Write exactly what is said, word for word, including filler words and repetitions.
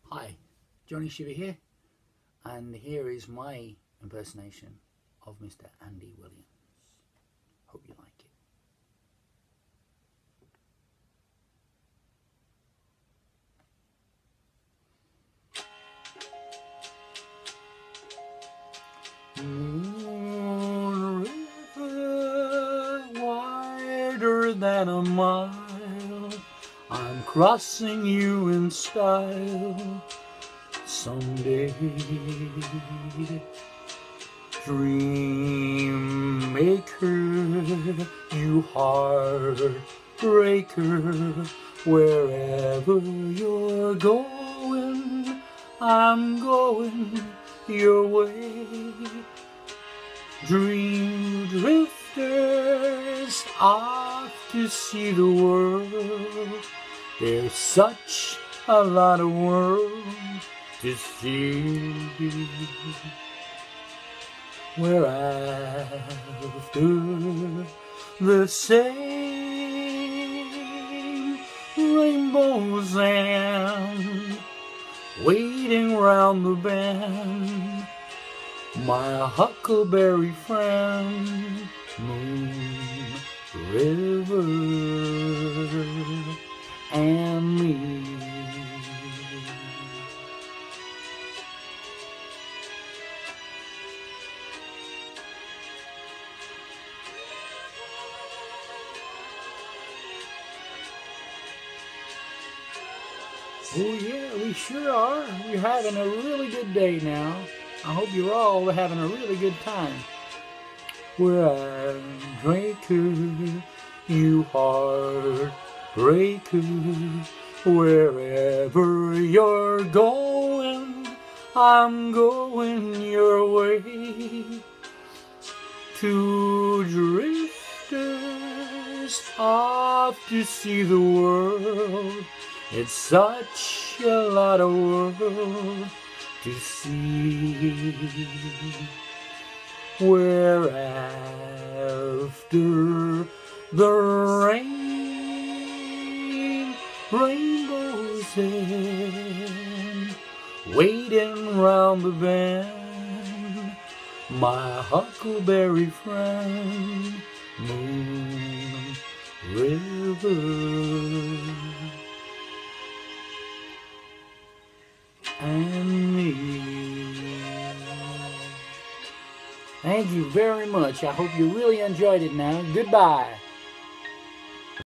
Hi, Johnny Shiver here, and here is my impersonation of Mister Andy Williams. Hope you like it. Moon River, wider than a mile, I'm crossing you in style someday. Dream maker, you heartbreaker, wherever you're going, I'm going your way. Dream drifters off to see the world. There's such a lot of world to see. We're after the same rainbows and waiting round the bend, my huckleberry friend, Moon River and me. Oh yeah, we sure are. We're having a really good day now. I hope you're all having a really good time. We're a breaker, you heartbreaker, wherever you're going, I'm going your way. Two drifters off to see the world. It's such a lot of world to see. We're after the rain, rainbows and waiting round the bend, my huckleberry friend, Moon River and me. Thank you very much. I hope you really enjoyed it now. Goodbye.